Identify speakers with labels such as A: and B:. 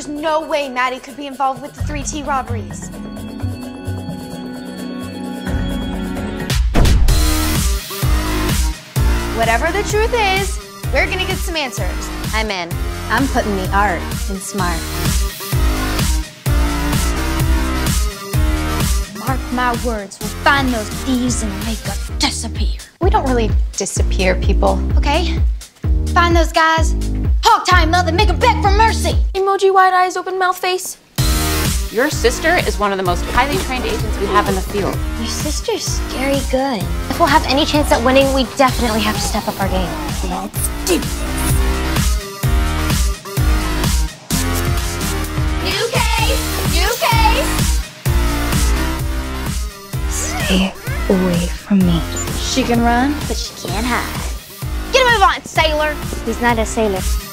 A: There's no way Maddie could be involved with the 3T robberies. Whatever the truth is, we're gonna get some answers.
B: I'm in. I'm putting the art in smart.
C: Mark my words, we'll find those thieves and make them disappear.
B: We don't really disappear people.
C: Okay? Find those guys. Hog tie mother, make them beg for mercy.
A: Emoji wide eyes, open mouth face.
D: Your sister is one of the most highly trained agents we have in the field.
C: Your sister's scary good. If we'll have any chance at winning, we definitely have to step up our game. Let's do this.
A: New case! New case!
C: Stay away from me.
B: She can run, but she can't hide.
A: Get a move on, sailor!
C: He's not a sailor.